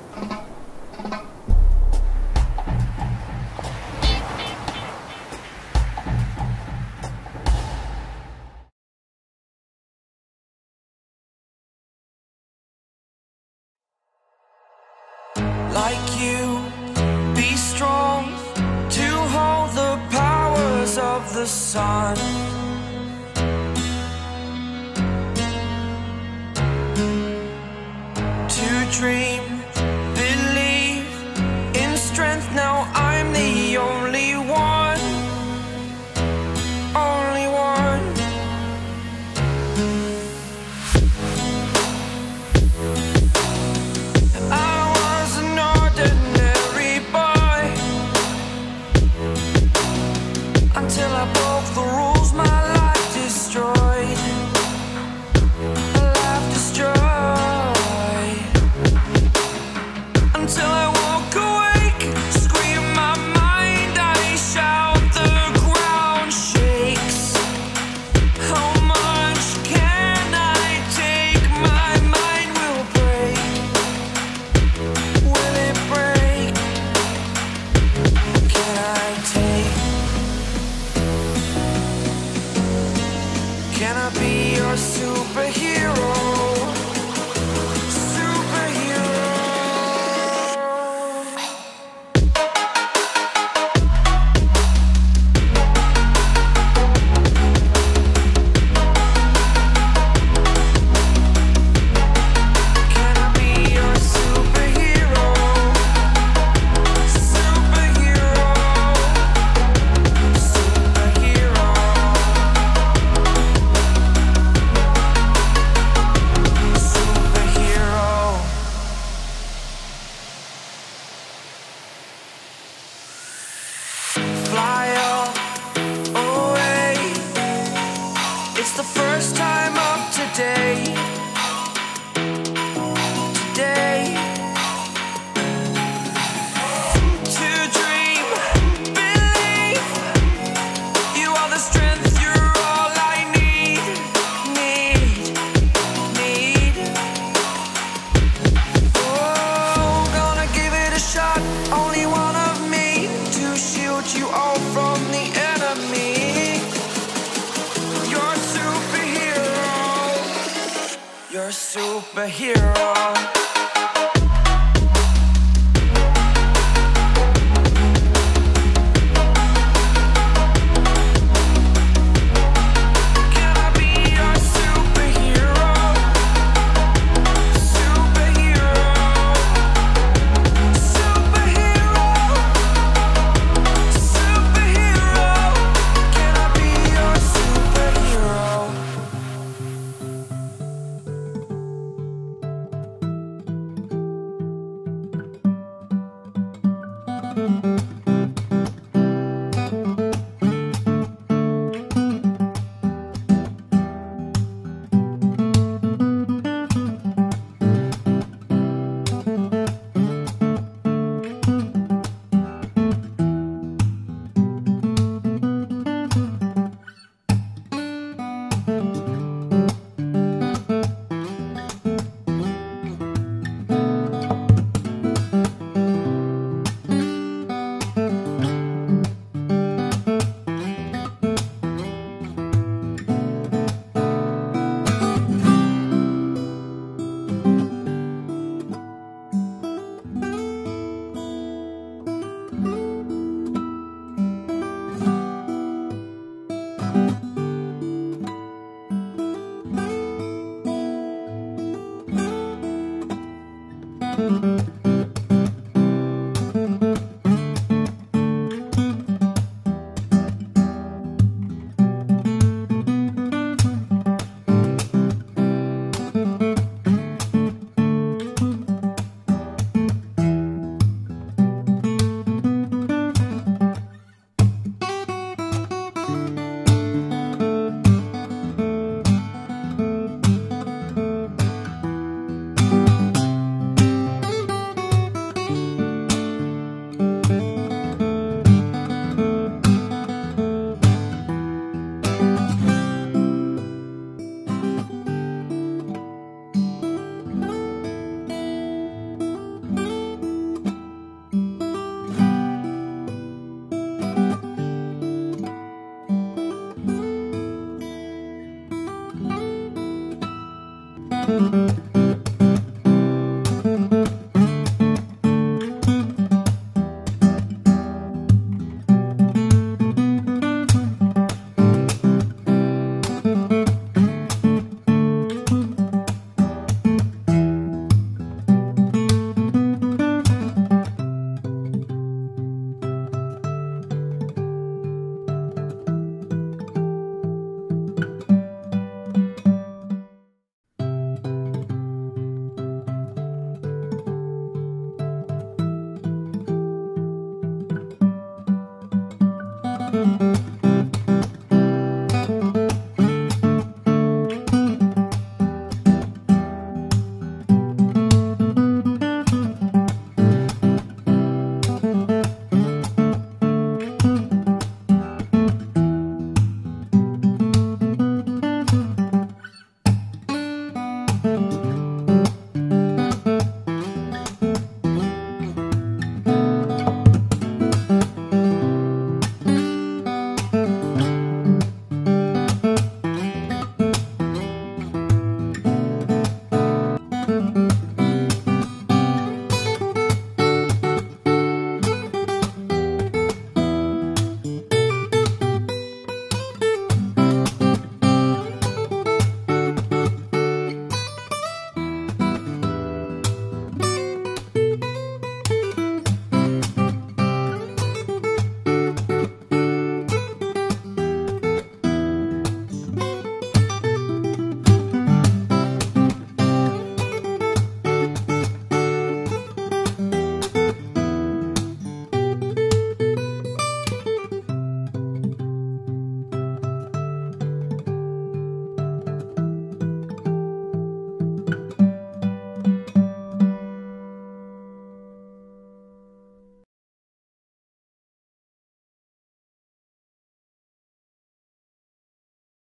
Like you, be strong to hold the powers of the sun. To dream, believe in strength. Now I'm the only one, only one. I was an ordinary boy until I broke the rules. My life destroyed, a life destroyed. Until I walk awake, scream my mind, I shout, the ground shakes. How much can I take? My mind will break. Will it break? Can I take? Can I be your superhero? Fly away. It's the first time of today. Today. To dream, believe. You are the strength, you're all I need. Oh, gonna give it a shot. Only one of me to shield you all from the enemy. You're a superhero. You're a superhero. Can I be your superhero? Superhero. Superhero. Superhero. Can I be your superhero? Bye.